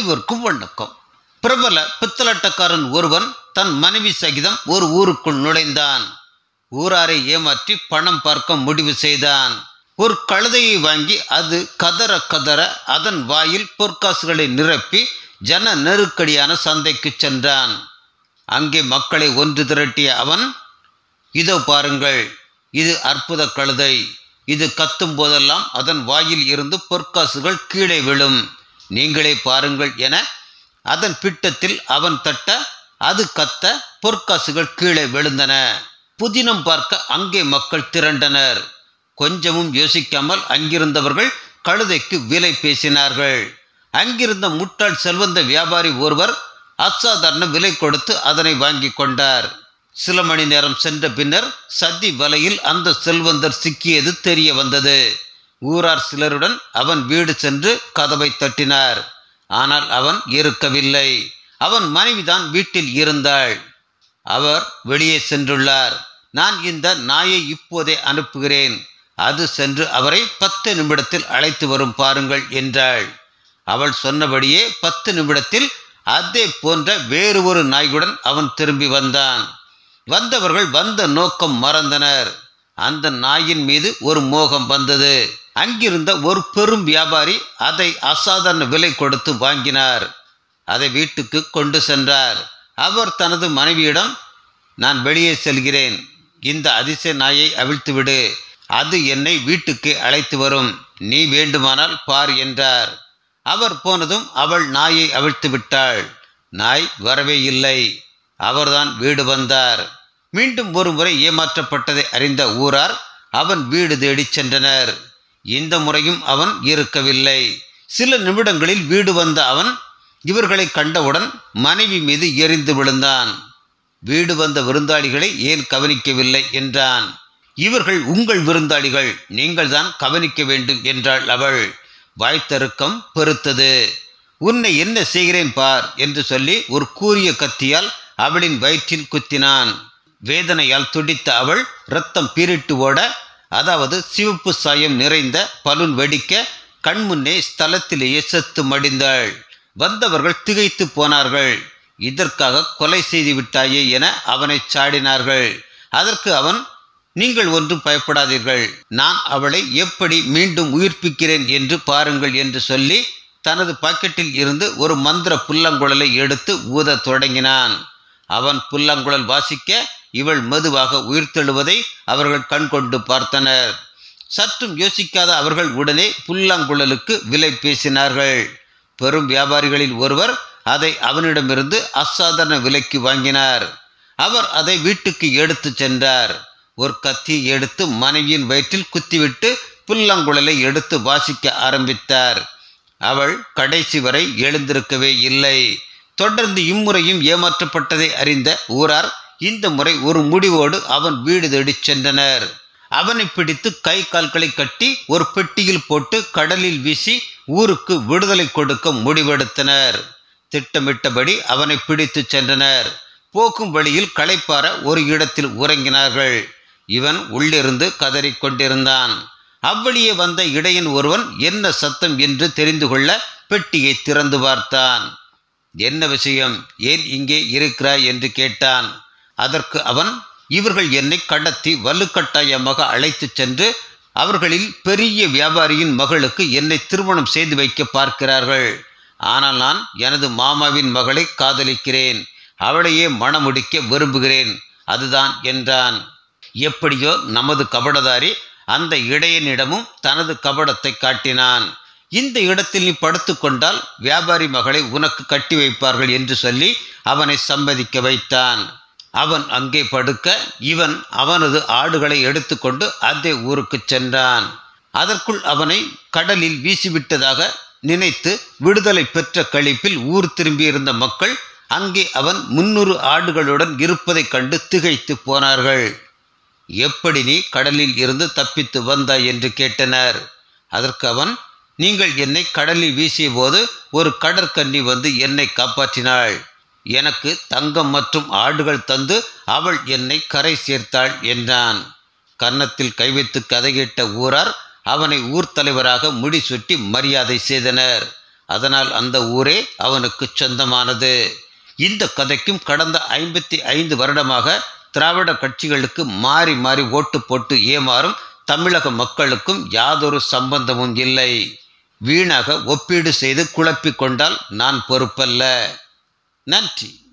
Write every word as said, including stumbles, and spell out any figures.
அனைவருக்கும் வணக்கம். பிரபல பித்தலாட்டக்காரன் ஒருவன் தன் மனைவி சகிதம் ஒரு ஊருக்குள் நுழைந்தான். ஊராரை ஏமாற்றி பணம் பார்க்க முடிவு செய்தான். ஒரு கழுதையை வாங்கி அது கதற கதற அதன் வாயில் பொற்காசுகளை நிரப்பி ஜன நெருக்கடியான சந்தைக்கு சென்றான். அங்கே மக்களை ஒன்று திரட்டிய அவன், இதோ பாருங்கள், இது அற்புத கழுதை. இது கத்தும் போதெல்லாம் அதன் வாயில் இருந்து பொற்காசுகள் கீழே விழும். நீங்களே பாருங்கள் என அதன் பிட்டத்தில் அவன் தட்ட அது கத்த பொற்காசுகள் கீழே விழுந்தன. புதினம் பார்க்க அங்கே மக்கள் திரண்டனர். கொஞ்சமும் யோசிக்காமல் அங்கிருந்தவர்கள் கழுதைக்கு விலை பேசினார்கள். அங்கிருந்த முட்டாள் செல்வந்த வியாபாரி ஒருவர் அசாதாரண விலை கொடுத்து அதனை வாங்கி கொண்டார். சில மணி நேரம் சென்ற பின்னர் சதி வலையில் அந்த செல்வந்தர் சிக்கியது தெரிய வந்தது. ஊரார் சிலருடன் அவன் வீடு சென்று கதவை தட்டினார். ஆனால் அவன் இருக்கவில்லை. அவன் மனைவிதான் வீட்டில் இருந்தாள். அவர் வெளியே சென்றுள்ளார். நான் இந்த நாயை இப்போதே அனுப்புகிறேன். அது சென்று அவரை பத்து நிமிடத்தில் அழைத்து வரும் பாருங்கள் என்றாள். அவள் சொன்னபடியே பத்து நிமிடத்தில் அதே போன்ற வேறு ஒரு நாய்களுடன் அவன் திரும்பி வந்தான். வந்தவர்கள் வந்த நோக்கம் மறந்தனர். அந்த நாயின் மீது ஒரு மோகம் வந்தது. அங்கிருந்த ஒரு பெரும் வியாபாரி அதை அசாதாரண விலை கொடுத்து வாங்கினார். அதை வீட்டுக்கு கொண்டு சென்றார். அவர் தனது மனைவியிடம், நான் வெளியே செல்கிறேன், இந்த அதிசய நாயை அவிழ்த்துவிடு, அது என்னை வீட்டுக்கு அழைத்து வரும், நீ வேண்டுமானால் பார் என்றார். அவர் போனதும் அவள் நாயை அவிழ்த்து விட்டாள். நாய் வரவே இல்லை. அவர்தான் வீடு வந்தார். மீண்டும் ஒரு முறை ஏமாற்றப்பட்டதை அறிந்த ஊரார் அவன் வீடு தேடி சென்றனர். இந்த முறையும் அவன் இருக்கவில்லை. சில நிமிடங்களில் வீடு வந்த அவன் இவர்களை கண்டவுடன் மனைவி மீது எரிந்து விழுந்தான். வீடு வந்த விருந்தாளிகளை ஏன் கவனிக்கவில்லை என்றான். இவர்கள் உங்கள் விருந்தாளிகள், நீங்கள் தான் கவனிக்க வேண்டும் என்றாள் அவள். வாய்த்தருக்கம் பெருத்தது. உன்னை என்ன செய்கிறேன் பார் என்று சொல்லி ஒரு கூரிய கத்தியால் அவளின் வயிற்றில் குத்தினான். வேதனையால் துடித்த அவள் இரத்தம் பீரிட்டு ஓட, அதாவது சிவப்பு சாயம் நிறைந்த பலூன் வெடிக்க கண்முன்னே ஸ்தலத்திலேயே செத்து மடிந்தாள். வந்தவர்கள் திகைத்து போனார்கள். இதற்காக கொலை செய்து விட்டாயே என அவனை சாடினார்கள். அதற்கு அவன், நீங்கள் ஒன்றும் பயப்படாதீர்கள், நான் அவளை எப்படி மீண்டும் உயிர்ப்பிக்கிறேன் என்று பாருங்கள் என்று சொல்லி தனது பாக்கெட்டில் இருந்து ஒரு மந்திர புல்லாங்குழலை எடுத்து ஊத தொடங்கினான். அவன் புல்லாங்குழல் வாசிக்க இவள் மெதுவாக உயிர்த்தெழுவதை அவர்கள் கண்கொண்டு பார்த்தனர். சற்றும் யோசிக்காத அவர்கள் உடனே புல்லாங்குழலுக்கு விலை பேசினார்கள். பெரும் வியாபாரிகளில் ஒருவர் அதை அவனிடமிருந்து அசாதாரண விலைக்கு வாங்கினார். அவர் அதை வீட்டுக்கு எடுத்து சென்றார். ஒரு கத்தியை எடுத்து மனைவியின் வயிற்றில் குத்திவிட்டு புல்லாங்குழலை எடுத்து வாசிக்க ஆரம்பித்தார். அவள் கடைசி வரை எழுந்திருக்கவே இல்லை. தொடர்ந்து இம்முறையும் ஏமாற்றப்பட்டதை அறிந்த ஊரார் இந்த முறை ஒரு முடிவோடு அவன் வீடு தேடி சென்றனர். அவனை பிடித்து கை கால்களை கட்டி ஒரு பெட்டியில் போட்டு கடலில் வீசி ஊருக்கு விடுதலை கொடுக்க முடிவெடுத்தனர். திட்டமிட்டபடி அவனை பிடித்து சென்றனர். போக்கும் வழியில் களைப்பார ஒரு இடத்தில் உறங்கினார்கள். இவன் உள்ளிருந்து கதறிக்கொண்டிருந்தான். அவ்வழியே வந்த இடையன் ஒருவன் என்ன சத்தம் என்று தெரிந்து கொள்ள பெட்டியை திறந்து பார்த்தான். என்ன விஷயம், ஏன் இங்கே இருக்கிறாய் என்று கேட்டான். அதற்கு அவன், இவர்கள் என்னை கடத்தி வலுக்கட்டாயமாக அழைத்து சென்று அவர்களில் பெரிய வியாபாரியின் மகளுக்கு என்னை திருமணம் செய்து வைக்க பார்க்கிறார்கள். ஆனால் நான் எனது மாமாவின் மகளை காதலிக்கிறேன், அவளையே மணமுடிக்க விரும்புகிறேன், அதுதான் என்றான். எப்படியோ நமது கபடதாரி அந்த இடையனிடமும் தனது கபடத்தை காட்டினான். இந்த இடத்தில் நீ படுத்து கொண்டால் வியாபாரி மகளை உனக்கு கட்டி வைப்பார்கள் என்று சொல்லி அவனை சம்மதிக்க வைத்தான். அவன் அங்கே படுக்க இவன் அவனது ஆடுகளை எடுத்துக்கொண்டு அதே ஊருக்கு சென்றான். அதற்குள் அவனை கடலில் வீசிவிட்டதாக நினைத்து விடுதலை பெற்ற களிப்பில் ஊர் திரும்பியிருந்த மக்கள் அங்கே அவன் முன்னூறு ஆடுகளுடன் இருப்பதைக் கண்டு திகைத்து போனார்கள். எப்படி நீ கடலில் இருந்து தப்பித்து வந்தாய் என்று கேட்டனர். அதற்கு அவன், நீங்கள் என்னை கடலில் வீசிய போது ஒரு கடற்கன்னி வந்து என்னை காப்பாற்றினாள். எனக்கு தங்கம் மற்றும் ஆடுகள் தந்து அவள் என்னை கரை சேர்த்தாள் என்றான். கன்னத்தில் கை வைத்து கதை கேட்ட ஊரார் அவனை ஊர் தலைவராக முடிசூட்டி மரியாதை செய்தனர். அதனால் அந்த ஊரே அவனுக்கு சொந்தமானது. இந்த கதைக்கும் கடந்த ஐம்பத்தி ஐந்து வருடமாக திராவிட கட்சிகளுக்கு மாறி மாறி ஓட்டு போட்டு ஏமாறும் தமிழக மக்களுக்கும் யாதொரு சம்பந்தமும் இல்லை. வீணாக ஒப்பீடு செய்து குழப்பிக் கொண்டால் நான் பொறுப்பல்ல. நன்றி.